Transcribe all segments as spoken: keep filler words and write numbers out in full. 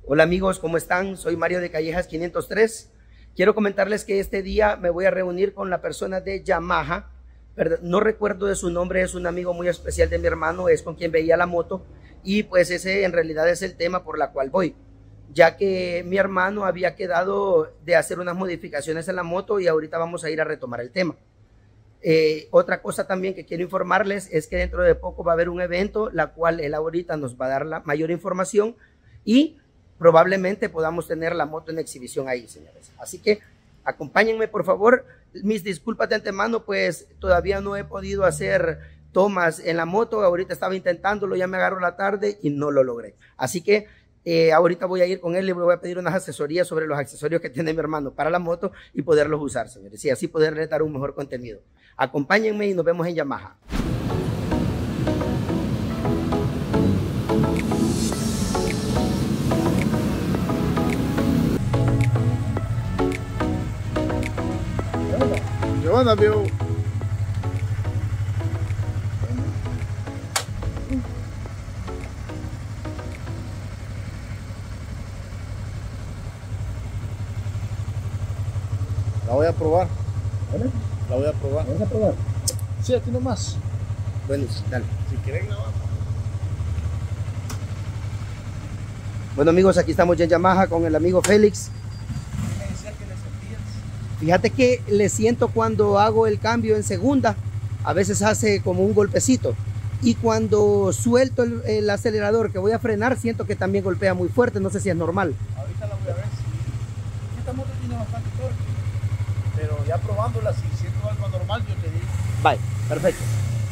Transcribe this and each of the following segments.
Hola amigos, ¿cómo están? Soy Mario de Callejas quinientos tres. Quiero comentarles que este día me voy a reunir con la persona de Yamaha. No recuerdo de su nombre, es un amigo muy especial de mi hermano, es con quien veía la moto. Y pues ese en realidad es el tema por la cual voy, ya que mi hermano había quedado de hacer unas modificaciones en la moto y ahorita vamos a ir a retomar el tema. Eh, otra cosa también que quiero informarles es que dentro de poco va a haber un evento, la cual él ahorita nos va a dar la mayor información y probablemente podamos tener la moto en exhibición ahí, señores. Así que acompáñenme, por favor. Mis disculpas de antemano, pues todavía no he podido hacer tomas en la moto. Ahorita estaba intentándolo, ya me agarró la tarde y no lo logré. Así que eh, ahorita voy a ir con él y le voy a pedir unas asesorías sobre los accesorios que tiene mi hermano para la moto y poderlos usar, señores, y así poderle dar un mejor contenido. Acompáñenme y nos vemos en Yamaha. ¿Qué onda, amigo? La voy a probar. ¿Vale? La voy a probar. ¿Vamos a probar? Sí, aquí nomás. Bueno, dale. Si querés grabar. Bueno amigos, aquí estamos ya en Yamaha con el amigo Félix. ¿Qué me decías que le sentías? Fíjate que le siento cuando hago el cambio en segunda, a veces hace como un golpecito. Y cuando suelto el, el acelerador que voy a frenar, siento que también golpea muy fuerte, no sé si es normal. Ahorita la voy a ver si... Esta moto tiene bastante torque. Pero ya probándola, si siento algo normal, yo te digo. Vale, perfecto.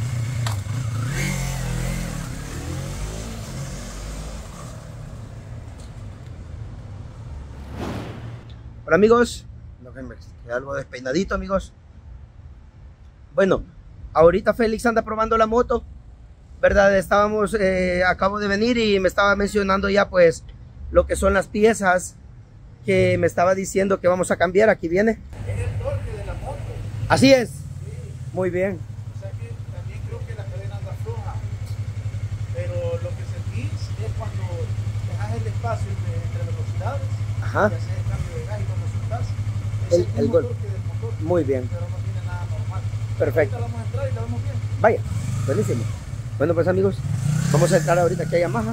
Hola amigos, no que me quede algo despeinadito amigos. Bueno, ahorita Félix anda probando la moto, ¿verdad? Estábamos, eh, acabo de venir y me estaba mencionando ya pues lo que son las piezas que me estaba diciendo que vamos a cambiar. Aquí viene. Es el torque de la moto. Así es. Sí. Muy bien. O sea que también creo que la cadena anda floja. Pero lo que sentís es cuando dejas el espacio entre, entre velocidades. Ajá. Y haces el cambio de gas y cuando soltás. Es El, el, el mismo golpe. torque del motor. Muy bien. Pero no tiene nada normal. Perfecto. Ahorita vamos a entrar y la vemos bien. Vaya, buenísimo. Bueno pues amigos, vamos a entrar ahorita aquí a Yamaha.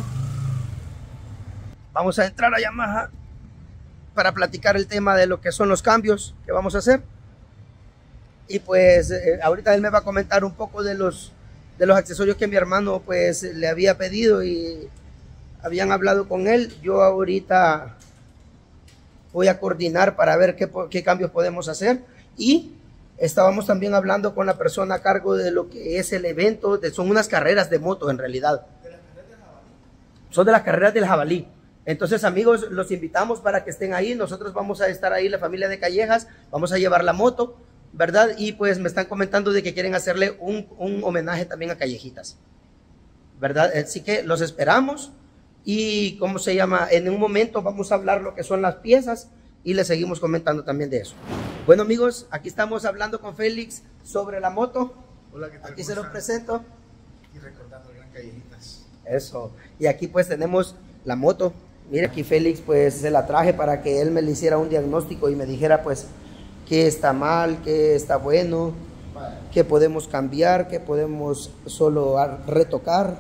Vamos a entrar a Yamaha para platicar el tema de lo que son los cambios que vamos a hacer. Y pues eh, ahorita él me va a comentar un poco de los, de los accesorios que mi hermano pues le había pedido y habían hablado con él. Yo ahorita voy a coordinar para ver qué, qué cambios podemos hacer. Y estábamos también hablando con la persona a cargo de lo que es el evento. De, son unas carreras de moto en realidad. ¿De las carreras del jabalí? Son de las carreras del jabalí. Entonces amigos, los invitamos para que estén ahí. Nosotros vamos a estar ahí, la familia de Callejas. Vamos a llevar la moto, ¿verdad? Y pues me están comentando de que quieren hacerle un, un homenaje también a Callejitas, ¿verdad? Así que los esperamos. Y ¿cómo se llama? En un momento vamos a hablar lo que son las piezas y les seguimos comentando también de eso. Bueno amigos, aquí estamos hablando con Félix sobre la moto. Hola, ¿qué tal? Aquí se los presento. Y recordando el Gran Callejitas. Eso. Y aquí pues tenemos la moto. Mire, aquí Félix pues se la traje para que él me le hiciera un diagnóstico y me dijera pues qué está mal, qué está bueno, Vale. qué podemos cambiar, qué podemos solo retocar.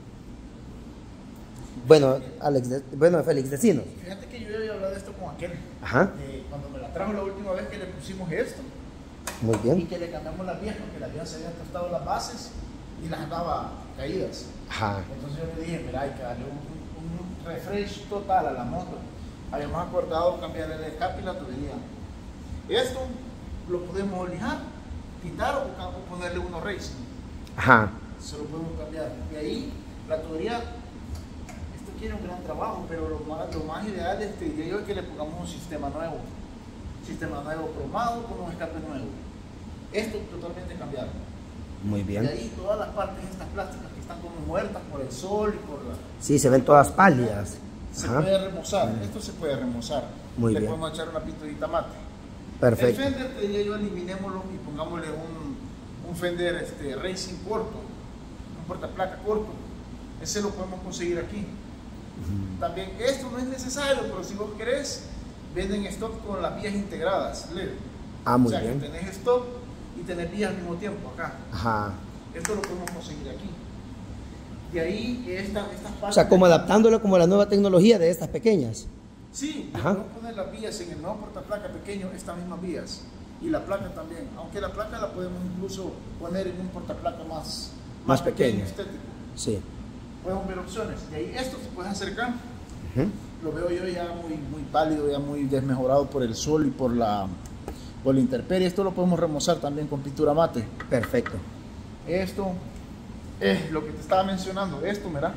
Bueno, Alex, de, bueno, Félix, decinos. Fíjate que yo ya había hablado de esto con aquel. Ajá. Eh, cuando me la trajo la última vez que le pusimos esto. Muy Y bien. que le cambiamos las vías porque las vías se habían tostado las bases y las andaba caídas. Ajá. Entonces yo le dije, mira, hay que darle un, un refresh total a la moto. Habíamos acordado cambiarle el escape y la tubería. Esto lo podemos lijar, quitar o, o ponerle uno racing. Ajá. Se lo podemos cambiar. Y ahí la tubería, esto quiere un gran trabajo, pero lo más, lo más ideal es, te diría yo, que le pongamos un sistema nuevo. Sistema nuevo cromado con un escape nuevo. Esto totalmente cambiado. Muy bien. Y ahí todas las partes estas plásticas que están como muertas por el sol y por la... Sí, se ven todas pálidas. Se Ajá. puede remozar, esto se puede remozar. Muy Le bien. podemos echar una pinturita mate. Perfecto. El fender, te diría yo, eliminémoslo y pongámosle un, un fender este, racing corto, un portaplaca corto. Ese lo podemos conseguir aquí. Uh-huh. También esto no es necesario, pero si vos querés, venden stock con las vías integradas, L E D. Ah, muy o sea, bien. que tenés stock y tenés vías al mismo tiempo acá. Ajá. Esto lo podemos conseguir aquí. De ahí esta, estas partes. O sea, como adaptándolo como a la nueva tecnología de estas pequeñas. Sí, ajá, podemos poner las vías en el nuevo portaplaca pequeño, estas mismas vías. Y la placa también, aunque la placa la podemos incluso poner en un portaplaca más, más, más pequeño, pequeño, estético. Sí. Podemos ver opciones. De ahí esto se puede acercar. Uh-huh. Lo veo yo ya muy, muy pálido, ya muy desmejorado por el sol y por la, por la intemperie. Esto lo podemos remozar también con pintura mate. Perfecto. Esto es lo que te estaba mencionando. Esto, mira.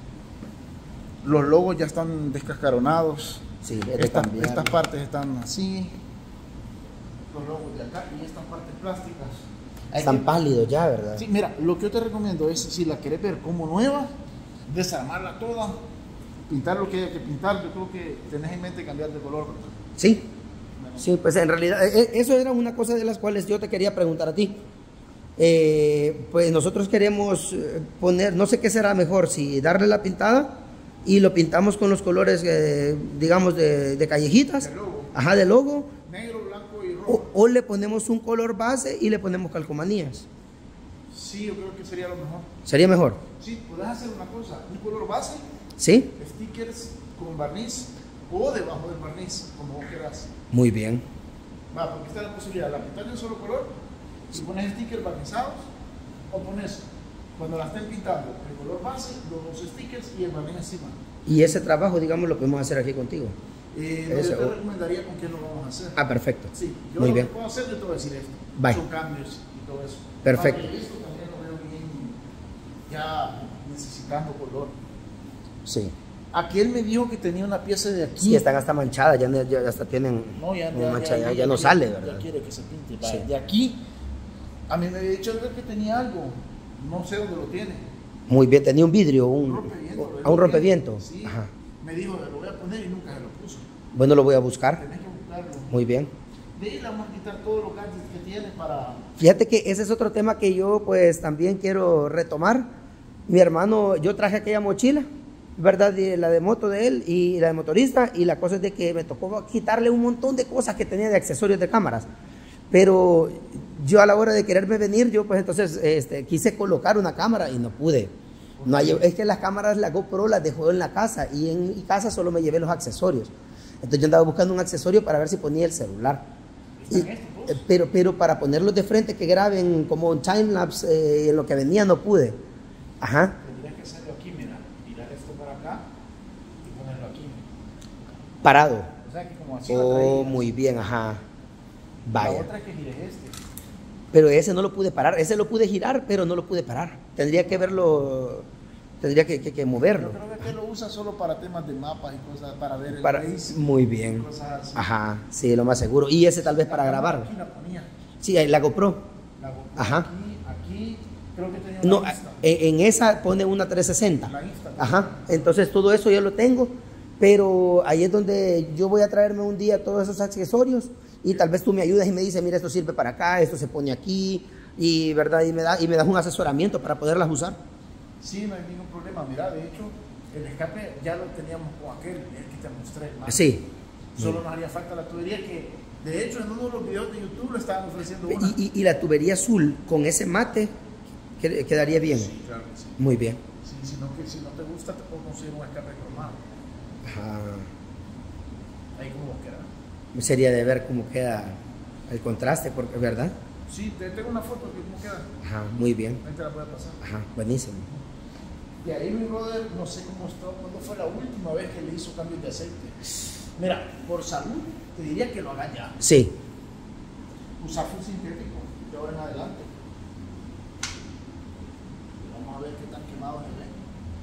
Los logos ya están descascaronados. Sí, estas, estas partes están así. Los logos de acá y estas partes plásticas. Están que... pálidos ya, ¿verdad? Sí, mira, lo que yo te recomiendo es, si la querés ver como nueva, desarmarla toda, pintar lo que haya que pintar. Yo creo que tenés en mente cambiar de color, ¿verdad? Sí. Bueno. Sí, pues en realidad, eso era una cosa de las cuales yo te quería preguntar a ti. Eh, pues nosotros queremos poner, no sé qué será mejor, si darle la pintada y lo pintamos con los colores, eh, digamos, de, de callejitas, de logo. Ajá, de logo, negro, blanco y rojo, o, o le ponemos un color base y le ponemos calcomanías. Sí, yo creo que sería lo mejor. ¿Sería mejor? Sí, puedes hacer una cosa, un color base, sí, stickers con barniz o debajo del barniz, como vos quieras. Muy bien. Va, porque está la posibilidad de la pintar de un solo color, si pones stickers barnizados, o pones, cuando la estén pintando, el color base, los dos stickers y el barniz encima. Y ese trabajo, digamos, lo podemos hacer aquí contigo. Eh, no, yo te recomendaría con quién lo vamos a hacer. Ah, perfecto. Sí, yo Muy lo bien. que puedo hacer, yo te voy a decir esto. Bye. Son cambios y todo eso. Perfecto. Aunque esto también lo veo bien, ya necesitando color. Sí. Aquel me dijo que tenía una pieza de aquí. Sí, están hasta manchadas, ya, ya hasta tienen no, ya, una ya, mancha, ya, ya, ya, ya no ya, sale, ya, ¿verdad? Ya quiere que se pinte. Sí. De aquí, a mí me había dicho que tenía algo, no sé dónde lo tiene. Muy bien, tenía un vidrio, un, rompeviento, a un rompeviento. Sí, ajá. Me dijo, lo voy a poner y nunca se lo puso. Bueno, lo voy a buscar. Tenés que buscarlo. Muy bien. De ahí le vamos a quitar todos los gadgets que tiene para... Fíjate que ese es otro tema que yo pues también quiero retomar. Mi hermano, yo traje aquella mochila, ¿verdad? De, la de moto de él y la de motorista, y la cosa es de que me tocó quitarle un montón de cosas que tenía de accesorios de cámaras. Pero yo a la hora de quererme venir, yo pues entonces este, quise colocar una cámara y no pude. No hay, es que las cámaras, la GoPro las dejó en la casa y en mi casa solo me llevé los accesorios. Entonces yo andaba buscando un accesorio para ver si ponía el celular. Y, eh, pero, pero para ponerlos de frente que graben como un timelapse, eh, en lo que venía no pude. Ajá. Tendrías que hacerlo aquí, mira, tirar esto para acá y ponerlo aquí. Parado. O sea que como así. Oh, muy bien, ajá. Vaya. La otra es que gires este. Pero ese no lo pude parar, ese lo pude girar, pero no lo pude parar. Tendría que verlo, tendría que, que, que moverlo. Yo creo que lo usa solo para temas de mapas y cosas, para ver el Para, país. muy bien. Así. Ajá, sí, lo más seguro. Y ese tal vez para grabar. Aquí la ponía. Sí, la GoPro. La GoPro. Ajá. Aquí, aquí creo que tenía No, una Insta. en, en esa pone una trescientos sesenta. La Insta. Ajá, entonces todo eso ya lo tengo, pero ahí es donde yo voy a traerme un día todos esos accesorios y tal vez tú me ayudas y me dices, mira, esto sirve para acá, esto se pone aquí, y verdad, y me, da, y me das un asesoramiento para poderlas usar. Sí, no hay ningún problema. Mira, de hecho, el escape ya lo teníamos con aquel, el que te mostré. ¿no? Sí. Solo sí. Nos haría falta la tubería que, de hecho, en uno de los videos de YouTube lo estaban ofreciendo una. Y, y, y la tubería azul con ese mate quedaría bien. Sí, claro que sí. Muy bien. Sí, si, no, que, si no te gusta, te puedo conseguir un escape cromado. Ajá. Ahí como queda. Sería de ver cómo queda el contraste, porque, ¿verdad? Sí, te tengo una foto de cómo queda. Ajá, muy bien. Ahí te la voy a pasar. Ajá, buenísimo. Y ahí mi brother, no sé cómo está, cuándo fue la última vez que le hizo cambios de aceite. Mira, por salud, te diría que lo hagan ya. Sí. Usar full sintético, de ahora en adelante. Vamos a ver qué tan quemado se ve.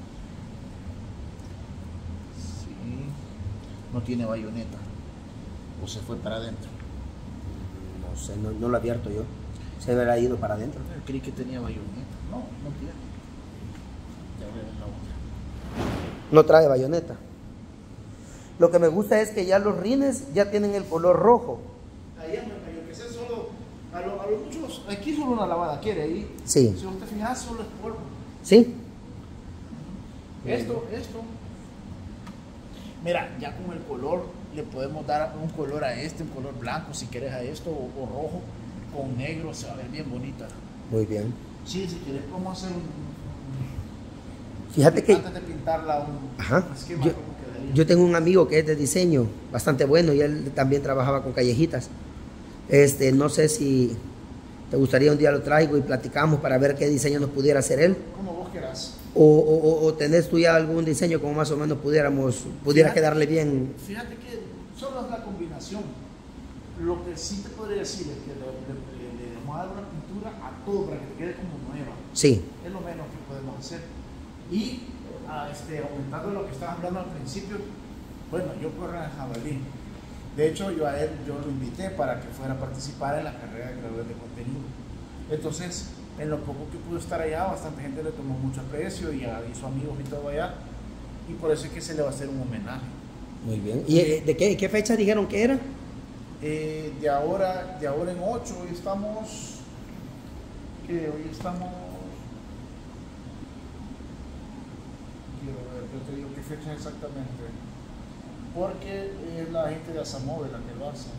Sí. No tiene bayoneta. O se fue para adentro. No sé, no, no lo he abierto yo. Se habrá ido para adentro. Yo creí que tenía bayoneta. No, no tiene. Ya voy a ver la otra. No trae bayoneta. Lo que me gusta es que ya los rines ya tienen el color rojo. Ahí es yo que sé, solo a los lo muchos, aquí solo una lavada quiere ahí. Sí. Si vos te fijas, solo es polvo. ¿Sí? Esto, esto, Mira, ya con el color le podemos dar un color a este, un color blanco si quieres a esto, o, o rojo con negro, se va a ver bien bonita. Muy bien. Sí, si quieres podemos hacer un... Fíjate que... Antes de pintarla un, Ajá. un esquema, Yo, ¿cómo quedaría? yo tengo un amigo que es de diseño bastante bueno y él también trabajaba con callejitas. Este, no sé si te gustaría un día lo traigo y platicamos para ver qué diseño nos pudiera hacer él. Como vos querás. O, o, o tenés tú ya algún diseño como más o menos pudiéramos, pudiera Fíjate, quedarle bien. Fíjate que solo es la combinación. Lo que sí te podría decir es que le, le, le, le vamos a dar una pintura a todo para que te quede como nueva. Sí. Es lo menos que podemos hacer. Y a, este, aumentando lo que estabas hablando al principio, bueno, yo corro en jabalí. De hecho, yo a él yo lo invité para que fuera a participar en la carrera de creadores de contenido. Entonces, en lo poco que pudo estar allá, bastante gente le tomó mucho aprecio y hizo amigos y todo allá. Y por eso es que se le va a hacer un homenaje. Muy bien. ¿Y eh, de qué, qué fecha dijeron que era? Eh, de ahora, de ahora en ocho, hoy estamos, que hoy estamos, quiero ver, yo te digo qué fecha exactamente, porque es la gente de Asamove la que lo hace.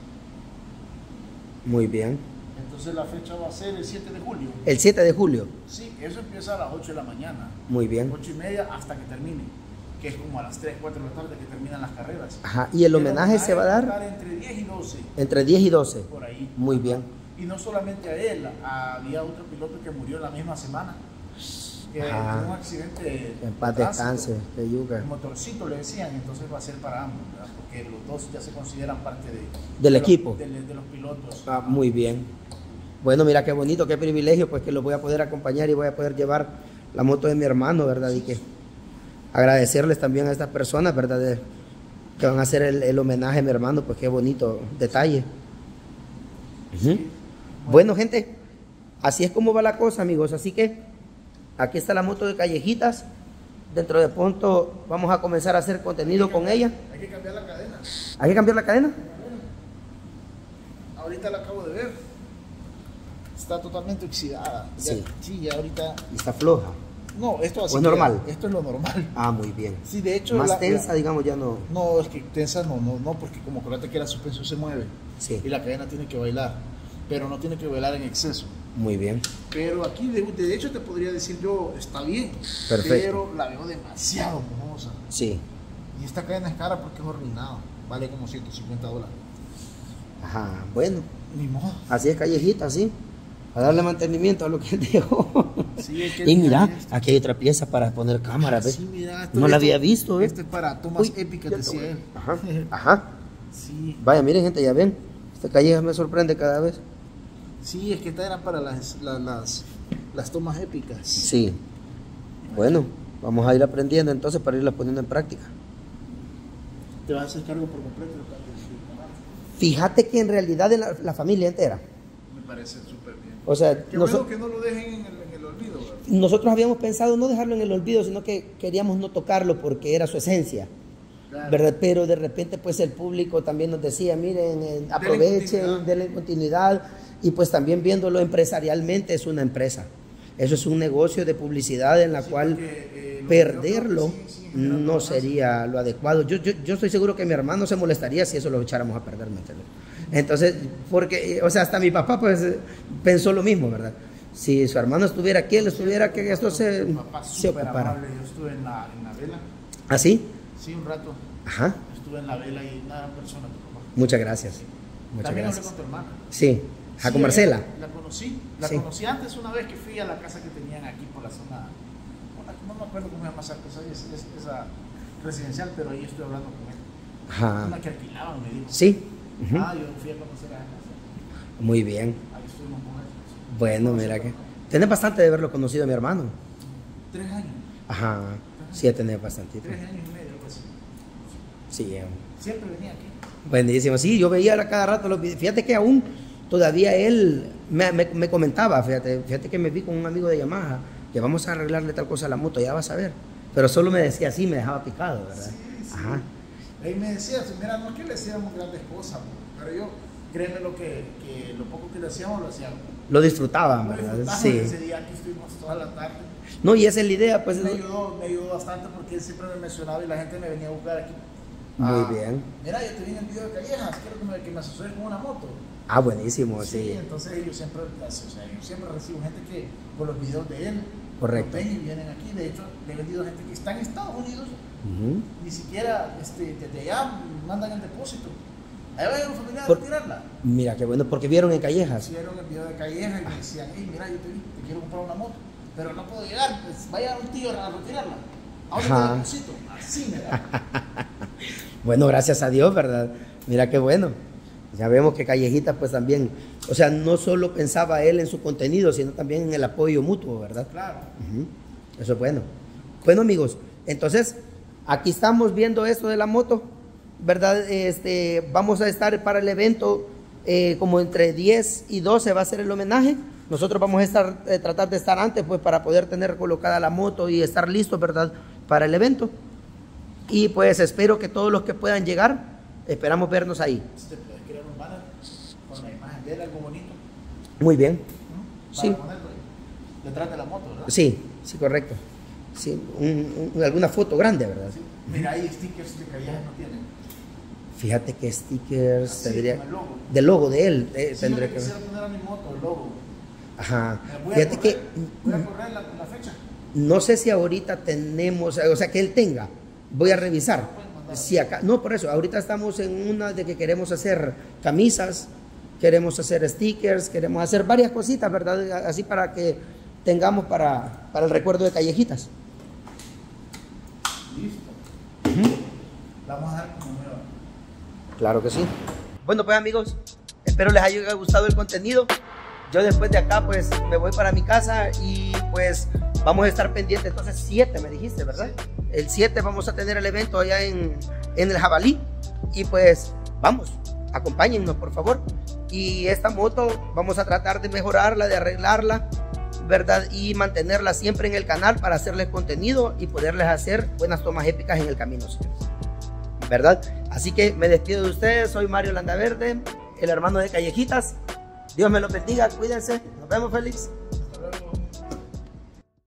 Muy bien. Entonces la fecha va a ser el siete de julio. El siete de julio. Sí, eso empieza a las ocho de la mañana. Muy bien. ocho y media hasta que termine, que es como a las tres, cuatro de la tarde que terminan las carreras. Ajá. ¿Y el homenaje se va a dar? Va a estar entre diez y doce. Entre diez y doce. Por ahí. Muy bien. Y no solamente a él, había otro piloto que murió la misma semana. Que Ajá. tuvo un accidente. En paz de tránsito. descanse, de yuca. El motorcito le decían, entonces va a ser para ambos, ¿verdad? Porque los dos ya se consideran parte de, Del de equipo. Los, de, de los pilotos. Ah, muy bien. Bueno, mira qué bonito, qué privilegio, pues que los voy a poder acompañar y voy a poder llevar la moto de mi hermano, ¿verdad? Y que agradecerles también a estas personas, ¿verdad? De, que van a hacer el, el homenaje a mi hermano, pues qué bonito detalle. Ujú. Sí. Bueno, gente, así es como va la cosa, amigos. Así que aquí está la moto de Callejitas. Dentro de pronto vamos a comenzar a hacer contenido con ella. Hay que cambiar la cadena. ¿Hay que cambiar la cadena? Ahorita la acabo de ver. Está totalmente oxidada. Sí. Ya, sí, ya ahorita. Y está floja. No, esto así. ¿O es normal? Esto es lo normal. Ah, muy bien. Sí, de hecho. Más la, tensa, la, digamos, ya no. No, es que tensa no, no, no, porque como acuérdate que la suspensión se mueve. Sí. Y la cadena tiene que bailar. Pero no tiene que bailar en exceso. Muy bien. Pero aquí, de, de hecho, te podría decir yo, está bien. Perfecto. Pero la veo demasiado mojosa. Sí. Y esta cadena es cara porque es horneada. Vale como ciento cincuenta dólares. Ajá, bueno. Ni modo. Así es Callejita, sí. A darle mantenimiento a lo que él dejó. Sí, hay que Y mira, esto. aquí hay otra pieza para poner cámara, Ah, ¿ves? sí, mira, esto, No la esto- había visto, ¿ves? Esto es para tomas Uy, épicas, ya te decía voy. él. Ajá, ajá. Sí, Vaya, miren, gente, ya ven. Esta Calleja me sorprende cada vez. sí, es que estas eran para las, las, las, las tomas épicas. Sí. Bueno, vamos a ir aprendiendo entonces para irlas poniendo en práctica. Te vas a hacer cargo por completo. Fíjate que en realidad en la, la familia entera. Me parece súper bien. O sea, Qué noso- bueno que no lo dejen en el, en el olvido, ¿verdad? nosotros habíamos pensado no dejarlo en el olvido, sino que queríamos no tocarlo porque era su esencia. Claro. ¿Verdad? Pero de repente pues el público también nos decía, miren, eh, aprovechen, continuidad. denle continuidad, y pues también viéndolo empresarialmente es una empresa, eso es un negocio de publicidad en la Sí, cual porque, eh, lo- perderlo yo creo que sí, sí, generando no ganancias. sería lo adecuado. Yo, yo, yo estoy seguro que mi hermano se molestaría si eso lo echáramos a perder, ¿me entiendes? Entonces, porque, eh, o sea, hasta mi papá pues eh, pensó lo mismo, ¿verdad? Si su hermano estuviera aquí, él estuviera que esto se, Tu papá se súper ocupara. amable. Yo estuve en la, en la vela. ¿Así? Sí, un rato. Ajá. Estuve en la vela y una gran persona, tu papá. Muchas gracias. Muchas También hablé gracias. con tu hermana. Sí, ajá, Sí, con Marcela. La conocí. La Sí. conocí antes una vez que fui a la casa que tenían aquí por la zona. una- No me acuerdo cómo se llama esa cosa, es, es- esa residencial, pero ahí estoy hablando con él. Ajá. Una que alquilaban, me dijo. Sí. Ujú. Ah, yo fui a conocer a esa casa. Muy bien. Ahí estuvimos con él. Bueno, mira que. Tenés bastante de haberlo conocido a mi hermano. Tres años. Ajá. Sí, tenés bastantito. Tres años y medio, algo así. Sí, eh, Siempre venía aquí. buenísimo. Sí, yo veía a cada rato los videos. Fíjate que aún todavía él me, me- me comentaba, fíjate, fíjate que me vi con un amigo de Yamaha, que vamos a arreglarle tal cosa a la moto, ya vas a ver. Pero solo me decía así, me dejaba picado, ¿verdad? Sí, sí. Ajá. Ahí me decía, mira, no es que le hacíamos grandes cosas, pero yo, créeme lo que, que lo poco que le hacíamos, lo hacíamos. Lo disfrutaban, Lo ¿verdad? disfrutamos. Sí. Ese día aquí estuvimos toda la tarde. No, y esa es la idea, pues. Me ayudó, me ayudó bastante porque él siempre me mencionaba y la gente me venía a buscar aquí. Muy ah, bien. Mira, yo te vi en el video de Callejas, quiero que me, que me asesores con una moto. Ah, buenísimo, sí. Sí, entonces yo siempre, o sea, yo siempre recibo gente que por los videos de él, correcto, los ven y vienen aquí. De hecho, le he vendido gente que está en Estados Unidos, uh-huh. ni siquiera este, desde allá mandan el depósito. Ahí va un familiar por, a retirarla. Mira, qué bueno, porque vieron en Callejas. Vieron el video de Callejas y me decían, hey, mira, yo te vi, te quiero comprar una moto, pero no puedo llegar, pues vaya un tío a retirarla. Ahora te deposito. Así me da. Bueno, gracias a Dios, ¿verdad? Mira qué bueno. Ya vemos que Callejitas pues también, o sea, no solo pensaba él en su contenido, sino también en el apoyo mutuo, ¿verdad? Claro. Uh-huh. Eso es bueno. Bueno, amigos, entonces aquí estamos viendo esto de la moto, ¿verdad? Este, vamos a estar para el evento eh, como entre diez y doce va a ser el homenaje. Nosotros vamos a estar, eh, tratar de estar antes pues para poder tener colocada la moto y estar listos, ¿verdad? Para el evento. Y pues espero que todos los que puedan llegar, esperamos vernos ahí. ¿Te puedes crear un banner con la imagen de él, algo bonito? Muy bien. ¿Mm? Sí. Para ponerlo detrás de la moto, ¿verdad? Sí, sí, correcto. Sí, un, un, alguna foto grande, ¿verdad? Sí. Mira, ahí stickers de Callejas no tienen. Fíjate que stickers Así, tendría... con el logo. Del logo de él. Eh, Sí, tendría yo que quisiera poner a mi moto el logo. Ajá. Voy Fíjate a correr, que... voy a correr la, la fecha. No sé si ahorita tenemos, o sea, que él tenga. Voy a revisar. Si acá, no, por eso, ahorita estamos en una de que queremos hacer camisas, queremos hacer stickers, queremos hacer varias cositas, ¿verdad? Así para que tengamos para, para el recuerdo de Callejitas. Listo. Uh-huh. La vamos a dar como nueva. Claro que sí. Bueno, pues amigos, espero les haya gustado el contenido. Yo después de acá pues me voy para mi casa y pues vamos a estar pendientes. Entonces siete me dijiste, ¿verdad? El siete vamos a tener el evento allá en, en el Jabalí. Y pues vamos, acompáñennos por favor. Y esta moto vamos a tratar de mejorarla, de arreglarla, ¿verdad? Y mantenerla siempre en el canal para hacerles contenido y poderles hacer buenas tomas épicas en el camino, ¿verdad? Así que me despido de ustedes. Soy Mario Landaverde, el hermano de Callejitas. Dios me los bendiga, cuídense. Nos vemos, Félix.